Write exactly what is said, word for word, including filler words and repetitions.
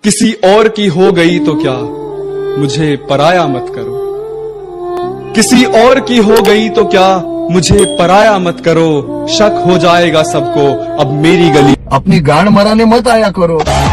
किसी और की हो गई तो क्या, मुझे पराया मत करो। किसी और की हो गई तो क्या, मुझे पराया मत करो। शक हो जाएगा सबको अब मेरी गली। अपनी गांड मराने मत आया करो।